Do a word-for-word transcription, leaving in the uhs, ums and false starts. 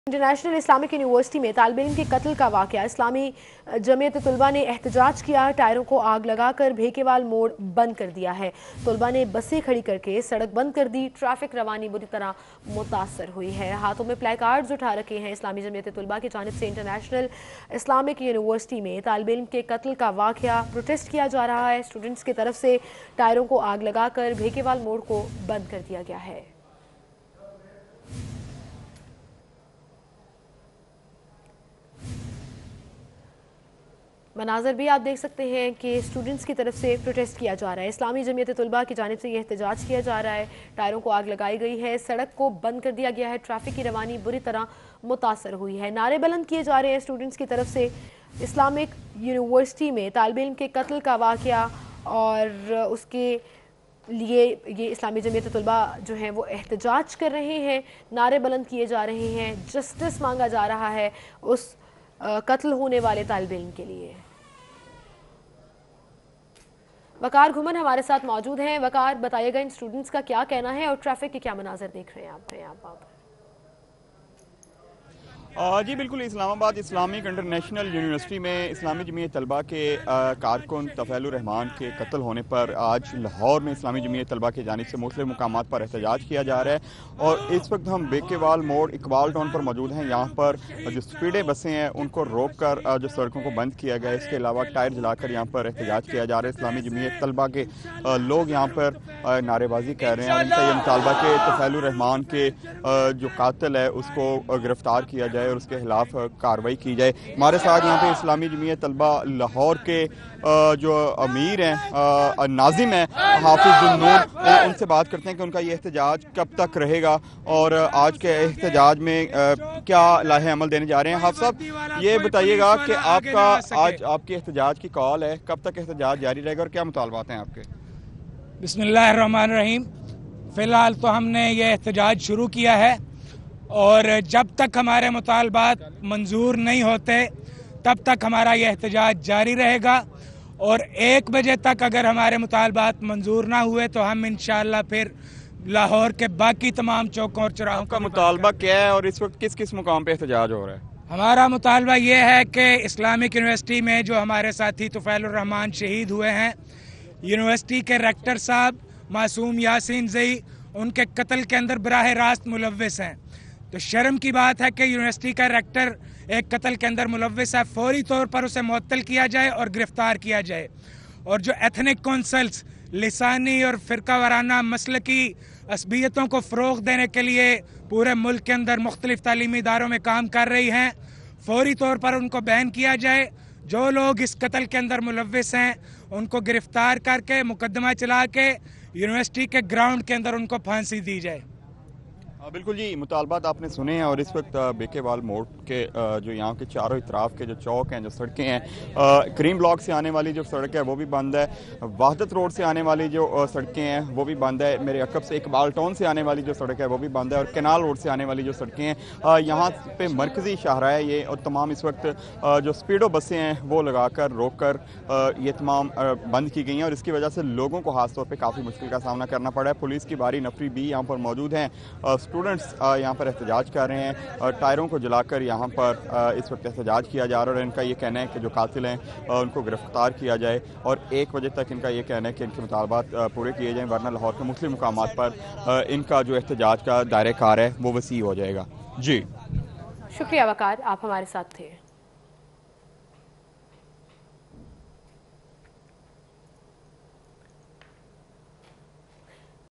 International Islamic university में तालिब इल्म के कत्ल का वाक़या। इस्लामी जमीयत तुलबा ने एहतजाज किया, टायरों को आग लगाकर भेकेवाल मोड़ बंद कर दिया है। तुलबा ने बसें खड़ी करके सड़क बंद कर दी। ट्रैफिक रवानी बुरी तरह मुतासर हुई है। हाथों में प्ले कार्ड्स उठा रखे हैं। इस्लामी जमीयत तुलबा की जानिब से इंटरनेशनल इस्लामिक यूनिवर्सिटी में तालिब इल्म के कत्ल का वाक़या प्रोटेस्ट किया जा रहा है। स्टूडेंट्स की तरफ से टायरों को आग लगाकर भेकेवाल मोड़ को बंद कर दिया गया है। मनाजर भी आप देख सकते हैं कि स्टूडेंट्स की तरफ से प्रोटेस्ट किया जा रहा है। इस्लामी जमीयत तुलबा की जानिब से यह एहतजाज किया जा रहा है। टायरों को आग लगाई गई है, सड़क को बंद कर दिया गया है। ट्रैफिक की रवानी बुरी तरह मुतासर हुई है। नारे बुलंद किए जा रहे हैं स्टूडेंट्स की तरफ से। इस्लामिक यूनिवर्सिटी में तालिब इल्म के कत्ल का वाक़या और उसके लिए ये इस्लामी जमीयत तुलबा जो है वो एहतजाज कर रहे हैं। नारे बुलंद किए जा रहे हैं। जस्टिस मांगा जा रहा है उस कत्ल होने वाले तालिब इल्म के लिए। वकार घुमन हमारे साथ मौजूद हैं। वकार, बताइएगा इन स्टूडेंट्स का क्या कहना है और ट्रैफिक के क्या मनाजर देख रहे हैं आप यहाँ पर? जी बिल्कुल, इस्लामाबाद इस्लामिक इंटरनेशनल यूनिवर्सिटी में इस्लामी जमीयत तलबा के कारकुन तफ़ैलुर रहमान के कत्ल होने पर आज लाहौर में इस्लामी जमीयत तलबा की जानिब से मुख्तलिफ मुकामात पर एहतजाज किया जा रहा है। और इस वक्त हम बेकेवाल मोड़ इकबाल टाउन पर मौजूद हैं। यहाँ पर जो स्पीडें बसें हैं उनको रोक कर जो सड़कों को बंद किया गया है। इसके अलावा टायर जलाकर यहाँ पर एहतजाज किया जा रहा है। इस्लामी जमीयत तलबा के लोग यहाँ पर नारेबाजी कर रहे हैं और इनका यह मुतालबा के तफ़ैलुर रहमान के जो कातिल है उसको गिरफ्तार किया जाए और उसके खिलाफ कार्रवाई की जाए। हमारे साथ यहाँ पे इस्लामी जमीयत तलबा लाहौर के जो अमीर हैं, नाजिम हैं हाफिज़ नून, उनसे बात करते हैं कि उनका ये एहतजाज कब तक रहेगा और आज के एहतजाज में क्या लाहे अमल देने जा रहे हैं। हाफिज़ साहब, ये बताइएगा कि आपका आज आपके एहतजाज की कॉल है, कब तक एहतजाज जारी रहेगा और क्या मुतालबात हैं आपके? बिस्मिल्लाहिर्रहमानिर्रहीम। फ़िलहाल तो हमने ये एहतजाज शुरू किया है और जब तक हमारे मुतालबात मंजूर नहीं होते तब तक हमारा यह एहतजाज जारी रहेगा। और एक बजे तक अगर हमारे मुतालबात मंजूर ना हुए तो हम इंशाअल्लाह फिर लाहौर के बाकी तमाम चौकों और चौराहों का मुतालबा क्या है और इस वक्त किस किस मुकाम पे एहतजाज हो रहा है? हमारा मुतालबा ये है कि इस्लामिक यूनिवर्सिटी में जो हमारे साथी तुफैलुर रहमान शहीद हुए हैं, यूनिवर्सिटी के रेक्टर साहब मासूम यासीन ज़ई उनके कत्ल के अंदर बराह रास्त मुलव्विस हैं। तो शर्म की बात है कि यूनिवर्सिटी का रेक्टर एक कत्ल के अंदर मुलव्विस है। फौरी तौर पर उसे मुअत्तल किया जाए और गिरफ्तार किया जाए। और जो एथनिक कौंसल्स लिसानी और फ़िरका वाराना मसलकी असबियतों को फ़रोग़ देने के लिए पूरे मुल्क के अंदर मुख्तलिफ़ तालीमी इदारों में काम कर रही हैं, फौरी तौर पर उनको बैन किया जाए। जो लोग इस कत्ल के अंदर मुलव्विस हैं उनको गिरफ्तार करके मुकदमा चला के यूनिवर्सिटी के ग्राउंड के अंदर उनको फांसी दी जाए। बिल्कुल जी, मुतालबात आपने सुने हैं। और इस वक्त बेकेवाल मोड़ के जो यहाँ के चारों इतराफ़ के जो चौक हैं, जो सड़कें हैं, करीम ब्लॉक से आने वाली जो सड़क है वो भी बंद है। वहदत रोड से आने वाली जो सड़कें हैं वो भी बंद है। मेरे अकब से इकबाल टाउन से आने वाली जो सड़क है वो भी बंद है। और कैनाल रोड से आने वाली जो सड़कें हैं, यहाँ पे मरकज़ी शाहरा है ये, और तमाम इस वक्त जो स्पीडो बसें हैं वो लगा कर रोक कर ये तमाम बंद की गई हैं। और इसकी वजह से लोगों को ख़ास तौर पर काफ़ी मुश्किल का सामना करना पड़ा है। पुलिस की भारी नफरी भी यहाँ पर मौजूद हैं। स्टूडेंट्स यहाँ पर एहतजाज कर रहे हैं और टायरों को जलाकर यहाँ पर इस वक्त एहतजाज किया जा रहा है। और इनका ये कहना है कि जो कातिल हैं उनको गिरफ्तार किया जाए और एक बजे तक इनका ये कहना है कि इनके मुतालबात पूरे किए जाएँ, वरना लाहौर के मुख्तलिफ मुकामात पर इनका जो एहतजाज का दायरे कार है वो वसी हो जाएगा। जी शुक्रिया वकार, आप हमारे साथ थे।